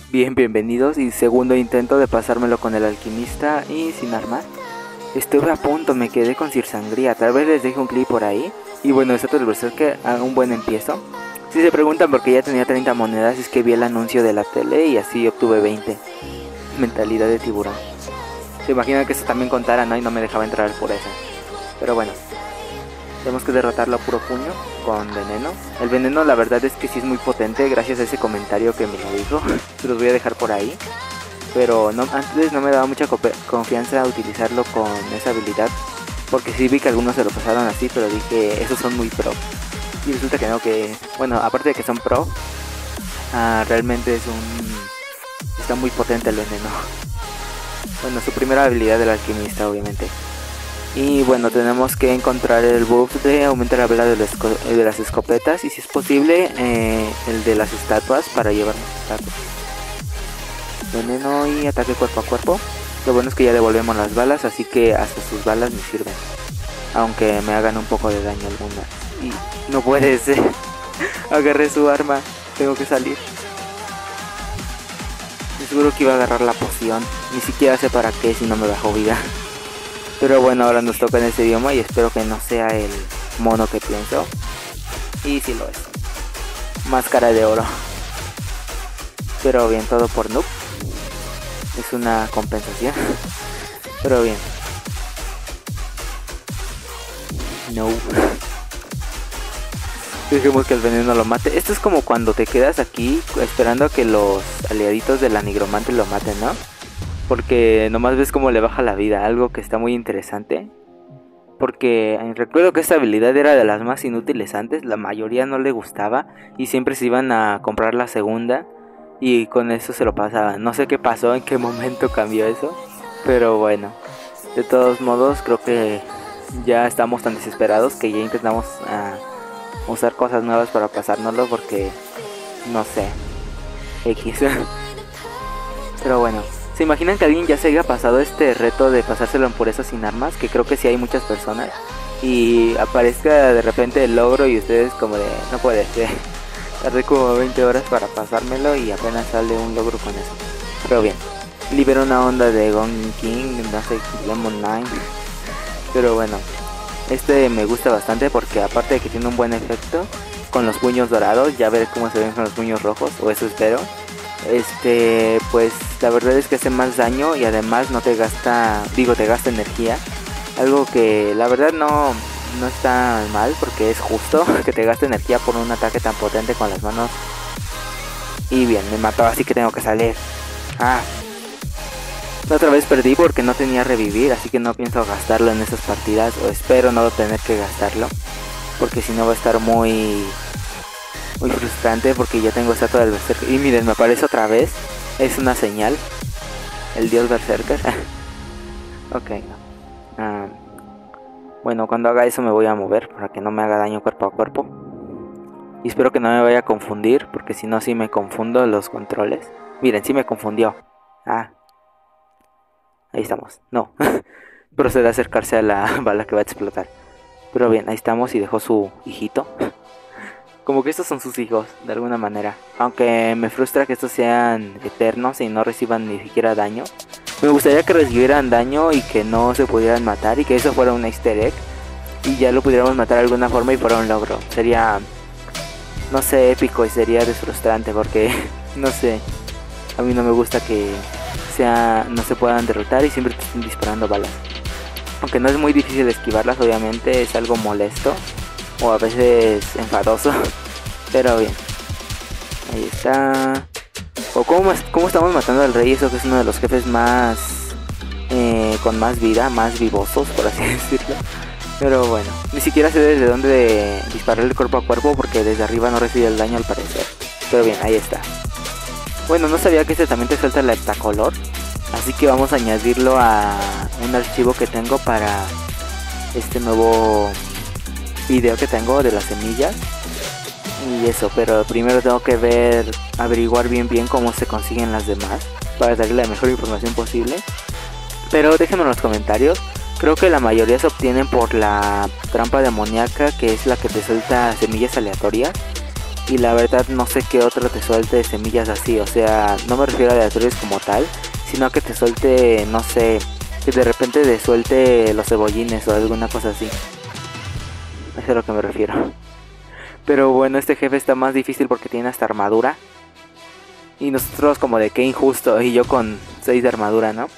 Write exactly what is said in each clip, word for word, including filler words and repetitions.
Bien, bienvenidos y segundo intento de pasármelo con el alquimista y sin armas. Estuve a punto, me quedé con Sir Sangría, tal vez les deje un clip por ahí. Y bueno, esto es el berserker a un buen empiezo. Si se preguntan por qué ya tenía treinta monedas, es que vi el anuncio de la tele y así obtuve veinte. Mentalidad de tiburón. Se imaginan que eso también contara, ¿no? Y no me dejaba entrar por eso. Pero bueno, tenemos que derrotarlo a puro puño con veneno. El veneno la verdad es que sí es muy potente gracias a ese comentario que me lo dijo. Se los voy a dejar por ahí. Pero no, antes no me daba mucha confianza utilizarlo con esa habilidad, porque sí vi que algunos se lo pasaron así, pero dije, esos son muy pro. Y resulta que no, que, bueno, aparte de que son pro, uh, realmente es un... está muy potente el veneno. Bueno, su primera habilidad del alquimista, obviamente. Y bueno, tenemos que encontrar el buff de aumentar la bala de, de las escopetas, y si es posible, eh, el de las estatuas para llevarnos estatuas. Veneno y ataque cuerpo a cuerpo. Lo bueno es que ya devolvemos las balas, así que hasta sus balas me sirven, aunque me hagan un poco de daño algunas. Y no puede ser. Agarré su arma, tengo que salir. Seguro que iba a agarrar la poción, ni siquiera sé para qué si no me bajó vida. Pero bueno, ahora nos toca en este idioma y espero que no sea el mono que pienso. Y sí lo es. Máscara de oro. Pero bien, todo por noob. Es una compensación. Pero bien. No. Dejemos que el veneno lo mate. Esto es como cuando te quedas aquí esperando a que los aliaditos de la nigromante lo maten, ¿no? Porque nomás ves cómo le baja la vida. Algo que está muy interesante. Porque recuerdo que esta habilidad era de las más inútiles antes. La mayoría no le gustaba y siempre se iban a comprar la segunda y con eso se lo pasaban. No sé qué pasó, en qué momento cambió eso, pero bueno, de todos modos creo que ya estamos tan desesperados que ya intentamos uh, usar cosas nuevas para pasárnoslo, porque no sé, X. Pero bueno, ¿se imaginan que alguien ya se haya pasado este reto de pasárselo en pureza sin armas? Que creo que sí hay muchas personas. Y aparezca de repente el logro y ustedes como de, no puede ser. Tardé como veinte horas para pasármelo y apenas sale un logro con eso. Pero bien, libero una onda de Gong King, no sé, Lemon Nine. Pero bueno, este me gusta bastante porque aparte de que tiene un buen efecto con los puños dorados, ya veré cómo se ven con los puños rojos, o eso espero. Este, pues la verdad es que hace más daño y además no te gasta, digo, te gasta energía. Algo que la verdad no... no está mal, porque es justo que te gaste energía por un ataque tan potente con las manos. Y bien, me mató, así que tengo que salir. Ah, la otra vez perdí porque no tenía revivir, así que no pienso gastarlo en esas partidas, o espero no tener que gastarlo, porque si no va a estar muy muy frustrante, porque ya tengo estatua del berserker. Y miren, me aparece otra vez, es una señal, el dios berserker. Ok. Ah, bueno, cuando haga eso me voy a mover para que no me haga daño cuerpo a cuerpo. Y espero que no me vaya a confundir, porque si no sí me confundo los controles. Miren, sí me confundió. Ah, ahí estamos. No. Procede a acercarse a la bala que va a explotar. Pero bien, ahí estamos y dejó su hijito. Como que estos son sus hijos, de alguna manera. Aunque me frustra que estos sean eternos y no reciban ni siquiera daño. Me gustaría que recibieran daño y que no se pudieran matar, y que eso fuera un easter egg y ya lo pudiéramos matar de alguna forma y fuera un logro. Sería, no sé, épico, y sería desfrustrante porque, no sé, a mí no me gusta que sea, no se puedan derrotar y siempre te estén disparando balas. Aunque no es muy difícil esquivarlas, obviamente es algo molesto o a veces enfadoso, pero bien. Ahí está. O cómo, cómo estamos matando al rey, eso que es uno de los jefes más eh, con más vida, más vivosos, por así decirlo. Pero bueno, ni siquiera sé desde dónde dispararle cuerpo a cuerpo, porque desde arriba no recibe el daño al parecer. Pero bien, ahí está. Bueno, no sabía que este también te suelta el heptacolor, así que vamos a añadirlo a un archivo que tengo para este nuevo video que tengo de las semillas. Y eso, pero primero tengo que ver, averiguar bien bien cómo se consiguen las demás para darle la mejor información posible. Pero déjenme en los comentarios, creo que la mayoría se obtienen por la trampa demoníaca, que es la que te suelta semillas aleatorias. Y la verdad no sé qué otro te suelte semillas así. O sea, no me refiero a aleatorios como tal, sino a que te suelte, no sé, que de repente te suelte los cebollines o alguna cosa así. Eso es a lo que me refiero. Pero bueno, este jefe está más difícil porque tiene hasta armadura. Y nosotros como de qué injusto. Y yo con seis de armadura, ¿no?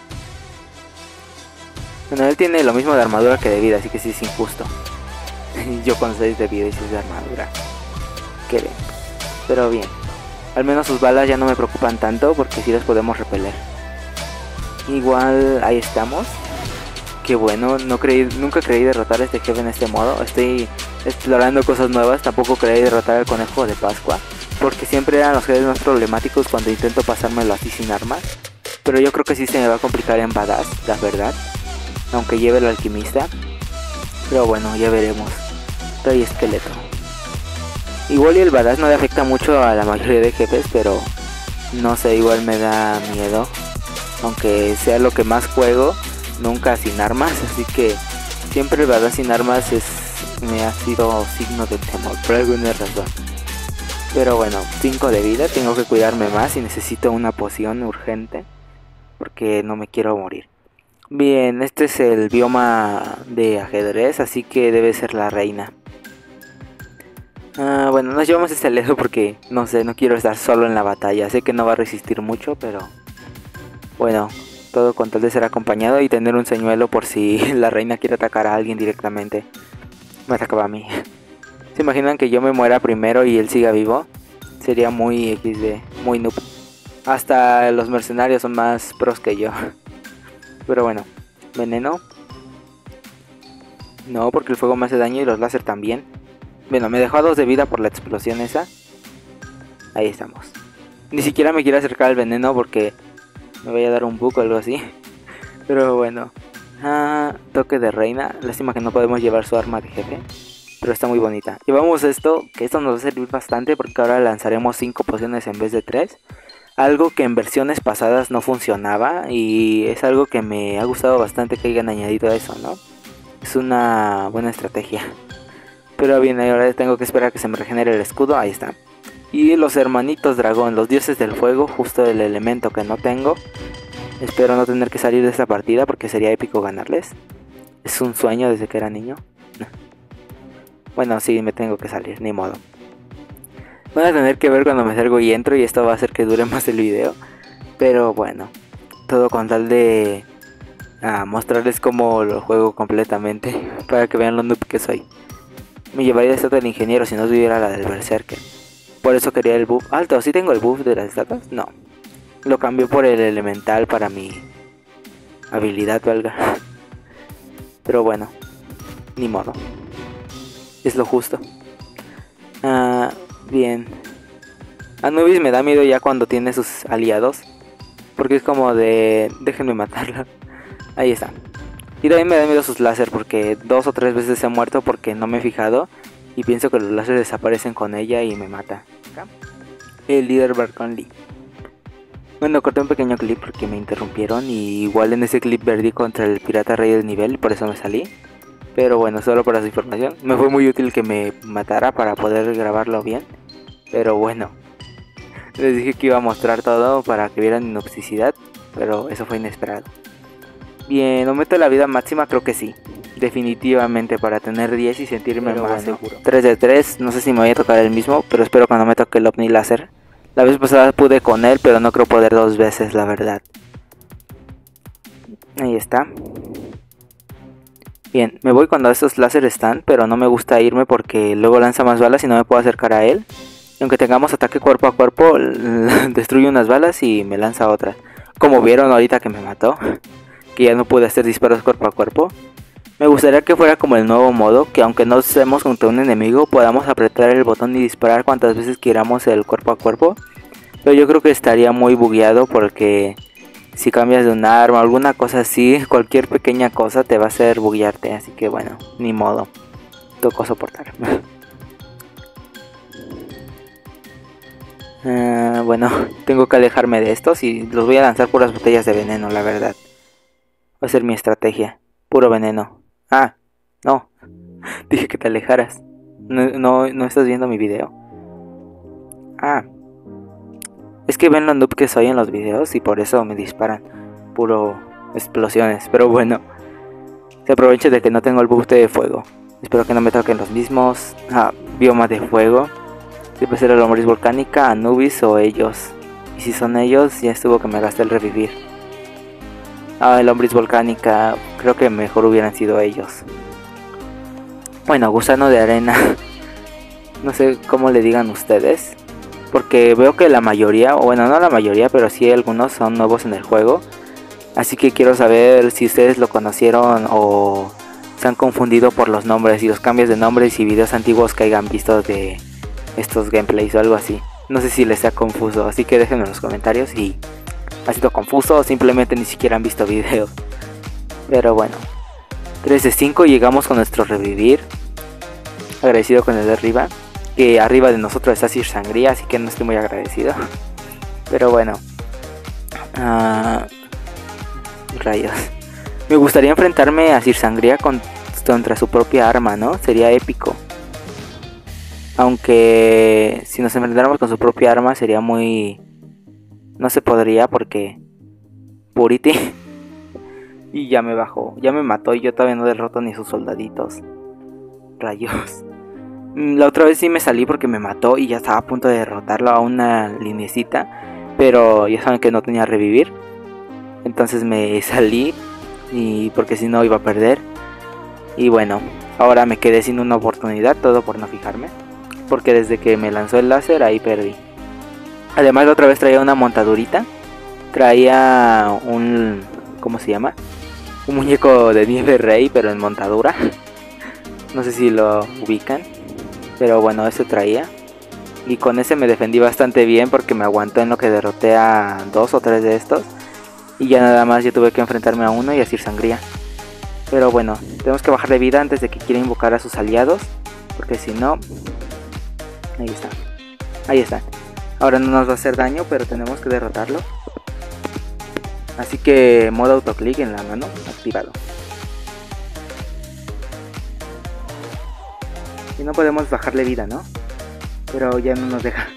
Bueno, él tiene lo mismo de armadura que de vida, así que sí es injusto. Y yo con seis de vida y seis de armadura. Qué bien. Pero bien. Al menos sus balas ya no me preocupan tanto porque sí las podemos repeler. Igual ahí estamos. Qué bueno, no creí, nunca creí derrotar a este jefe en este modo. Estoy explorando cosas nuevas. Tampoco creí derrotar al conejo de Pascua, porque siempre eran los jefes más problemáticos cuando intento pasármelo así sin armas. Pero yo creo que sí se me va a complicar en Badass, la verdad. Aunque lleve el alquimista. Pero bueno, ya veremos. Rey esqueleto. Igual y el Badass no le afecta mucho a la mayoría de jefes, pero no sé, igual me da miedo. Aunque sea lo que más juego, nunca sin armas, así que siempre el Badass sin armas es, me ha sido signo de temor, por alguna razón. Pero bueno, cinco de vida, tengo que cuidarme más y necesito una poción urgente, porque no me quiero morir. Bien, este es el bioma de ajedrez, así que debe ser la reina. Ah, bueno, nos llevamos este alejo porque, no sé, no quiero estar solo en la batalla. Sé que no va a resistir mucho, pero bueno, todo con tal de ser acompañado y tener un señuelo por si la reina quiere atacar a alguien directamente. Me atacaba a mí. ¿Se imaginan que yo me muera primero y él siga vivo? Sería muy equis de, muy noob. Hasta los mercenarios son más pros que yo. Pero bueno, veneno. No, porque el fuego me hace daño y los láser también. Bueno, me dejó a dos de vida por la explosión esa. Ahí estamos. Ni siquiera me quiero acercar al veneno porque me voy a dar un bug o algo así. Pero bueno. Ah, toque de reina. Lástima que no podemos llevar su arma de jefe, pero está muy bonita. Llevamos esto, que esto nos va a servir bastante porque ahora lanzaremos cinco pociones en vez de tres. Algo que en versiones pasadas no funcionaba y es algo que me ha gustado bastante que hayan añadido eso, ¿no? Es una buena estrategia. Pero bien, ahora tengo que esperar a que se me regenere el escudo. Ahí está. Y los hermanitos dragón, los dioses del fuego, justo el elemento que no tengo. Espero no tener que salir de esta partida porque sería épico ganarles. Es un sueño desde que era niño. Bueno, sí, me tengo que salir, ni modo. Van a tener que ver cuando me salgo y entro y esto va a hacer que dure más el video. Pero bueno, todo con tal de ah, mostrarles cómo lo juego completamente para que vean lo noob que soy. Me llevaría la estatua del ingeniero si no tuviera la del berserker. Por eso quería el buff alto. ¿Sí tengo el buff de las estatuas? No. Lo cambié por el elemental para mi habilidad, valga. Pero bueno, ni modo. Es lo justo. Ah, bien. Anubis me da miedo ya cuando tiene sus aliados, porque es como de... déjenme matarla. Ahí está. Y también me da miedo sus láser porque dos o tres veces he muerto porque no me he fijado y pienso que los láser desaparecen con ella y me mata. El líder Barconly. Bueno, corté un pequeño clip porque me interrumpieron y igual en ese clip perdí contra el pirata rey del nivel y por eso me salí. Pero bueno, solo para su información. Me fue muy útil que me matara para poder grabarlo bien. Pero bueno, les dije que iba a mostrar todo para que vieran mi toxicidad, pero eso fue inesperado. Bien, aumento la vida máxima, creo que sí. Definitivamente para tener diez y sentirme pero más bueno, seguro. tres de tres, no sé si me voy a tocar el mismo, pero espero que no me toque el Omni Láser. La vez pasada pude con él, pero no creo poder dos veces, la verdad. Ahí está. Bien, me voy cuando estos láseres están, pero no me gusta irme porque luego lanza más balas y no me puedo acercar a él. Y aunque tengamos ataque cuerpo a cuerpo, destruye unas balas y me lanza otras. Como vieron ahorita que me mató, que ya no pude hacer disparos cuerpo a cuerpo. Me gustaría que fuera como el nuevo modo, que aunque no estemos contra un enemigo, podamos apretar el botón y disparar cuantas veces queramos el cuerpo a cuerpo. Pero yo creo que estaría muy bugueado porque si cambias de un arma o alguna cosa así, cualquier pequeña cosa te va a hacer buguearte. Así que bueno, ni modo, tocó soportar. uh, bueno, tengo que alejarme de estos y los voy a lanzar puras botellas de veneno, la verdad. Va a ser mi estrategia, puro veneno. Ah, no, dije que te alejaras. No, no, no estás viendo mi video. Ah, es que ven lo noob que soy en los videos y por eso me disparan. Puro explosiones, pero bueno. Se aprovecha de que no tengo el buff de fuego. Espero que no me toquen los mismos ah, biomas de fuego. Siempre será la lombriz volcánica, Anubis o ellos. Y si son ellos, ya estuvo que me gasté el revivir. Ah, el lombriz volcánica, creo que mejor hubieran sido ellos. Bueno, gusano de arena. No sé cómo le digan ustedes. Porque veo que la mayoría, o bueno, no la mayoría, pero sí algunos son nuevos en el juego. Así que quiero saber si ustedes lo conocieron o se han confundido por los nombres y los cambios de nombres y videos antiguos que hayan visto de estos gameplays o algo así. No sé si les sea confuso, así que déjenme en los comentarios si ha sido confuso o simplemente ni siquiera han visto videos. Pero bueno, tres de cinco, llegamos con nuestro revivir. Agradecido con el de arriba, que arriba de nosotros está Sir Sangría, así que no estoy muy agradecido. Pero bueno, uh, rayos, me gustaría enfrentarme a Sir Sangría con, contra su propia arma, ¿no? Sería épico. Aunque si nos enfrentáramos con su propia arma sería muy... No se podría porque... Purity. Y ya me bajó, ya me mató y yo todavía no derroto ni sus soldaditos. Rayos. La otra vez sí me salí porque me mató y ya estaba a punto de derrotarlo a una linecita. Pero ya saben que no tenía revivir. Entonces me salí y porque si no iba a perder. Y bueno, ahora me quedé sin una oportunidad, todo por no fijarme. Porque desde que me lanzó el láser ahí perdí. Además la otra vez traía una montadurita. Traía un... ¿Cómo se llama? Un muñeco de nieve rey, pero en montadura. No sé si lo ubican. Pero bueno, ese traía. Y con ese me defendí bastante bien porque me aguantó en lo que derroté a dos o tres de estos. Y ya nada más yo tuve que enfrentarme a uno y a Sir Sangría. Pero bueno, tenemos que bajar de vida antes de que quiera invocar a sus aliados. Porque si no... Ahí está. Ahí está. Ahora no nos va a hacer daño, pero tenemos que derrotarlo. Así que modo autoclick en la mano activado. Y no podemos bajarle vida, ¿no? Pero ya no nos deja.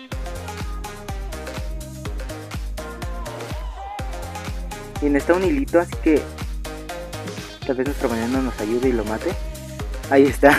Y necesita un hilito, así que tal vez nuestro veneno nos ayude y lo mate. Ahí está.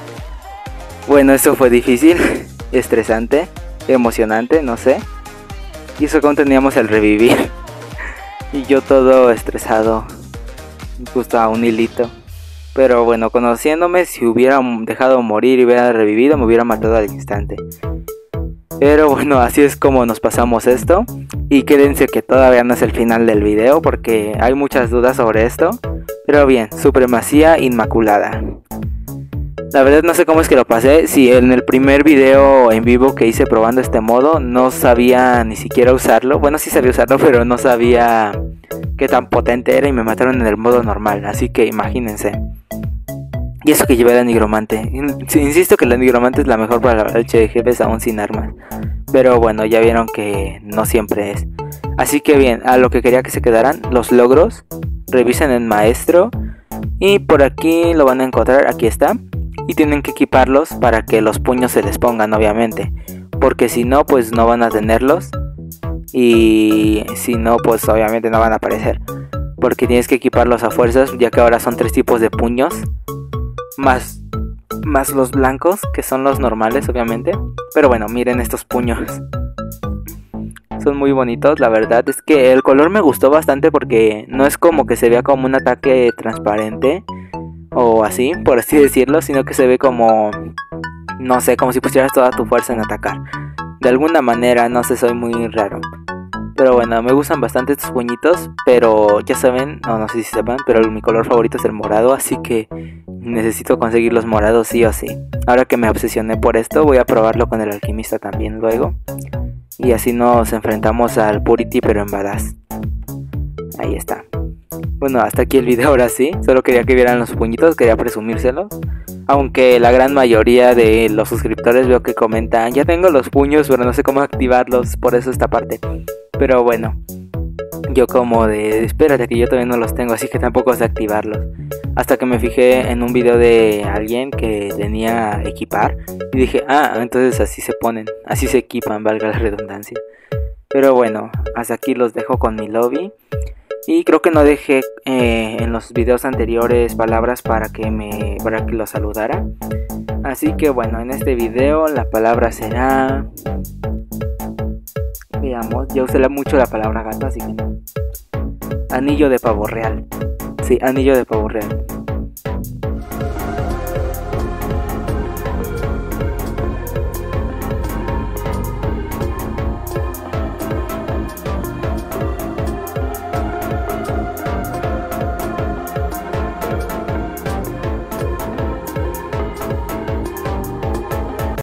Bueno, eso fue difícil, estresante, emocionante, no sé. Y eso cuando teníamos el revivir. Y yo todo estresado, justo a un hilito. Pero bueno, conociéndome, si hubiera dejado morir y hubiera revivido, me hubiera matado al instante. Pero bueno, así es como nos pasamos esto. Y quédense que todavía no es el final del video, porque hay muchas dudas sobre esto. Pero bien, supremacía inmaculada. La verdad no sé cómo es que lo pasé. Si en el primer video en vivo que hice probando este modo no sabía ni siquiera usarlo. Bueno, sí sabía usarlo, pero no sabía qué tan potente era y me mataron en el modo normal. Así que imagínense. Y eso que llevé la nigromante. Insisto que la nigromante es la mejor para la lucha de jefes aún sin armas. Pero bueno, ya vieron que no siempre es. Así que bien, a lo que quería que se quedaran, los logros. Revisen en maestro. Y por aquí lo van a encontrar, aquí está. Y tienen que equiparlos para que los puños se les pongan, obviamente. Porque si no, pues no van a tenerlos. Y si no, pues obviamente no van a aparecer. Porque tienes que equiparlos a fuerzas, ya que ahora son tres tipos de puños. Más, más los blancos, que son los normales, obviamente. Pero bueno, miren estos puños. Son muy bonitos, la verdad. Es que el color me gustó bastante porque no es como que se vea como un ataque transparente. O así, por así decirlo, sino que se ve como, no sé, como si pusieras toda tu fuerza en atacar. De alguna manera, no sé, soy muy raro. Pero bueno, me gustan bastante estos puñitos, pero ya saben, no, no sé si sepan, pero mi color favorito es el morado, así que necesito conseguir los morados sí o sí. Ahora que me obsesioné por esto, voy a probarlo con el alquimista también luego. Y así nos enfrentamos al Purity, pero en badass. Ahí está. Bueno, hasta aquí el video ahora sí. Solo quería que vieran los puñitos, quería presumírselos. Aunque la gran mayoría de los suscriptores veo que comentan: ya tengo los puños, pero no sé cómo activarlos, por eso esta parte. Pero bueno, yo como de, espérate que yo todavía no los tengo, así que tampoco sé activarlos. hasta que me fijé en un video de alguien que tenía equipar y dije, ah, entonces así se ponen, así se equipan, valga la redundancia. Pero bueno, hasta aquí los dejo con mi lobby. Y creo que no dejé eh, en los videos anteriores palabras para que me para que los saludara. Así que bueno, en este video la palabra será... Veamos, ya usé mucho la palabra gato, así que no. Anillo de pavo real. Sí, anillo de pavo real.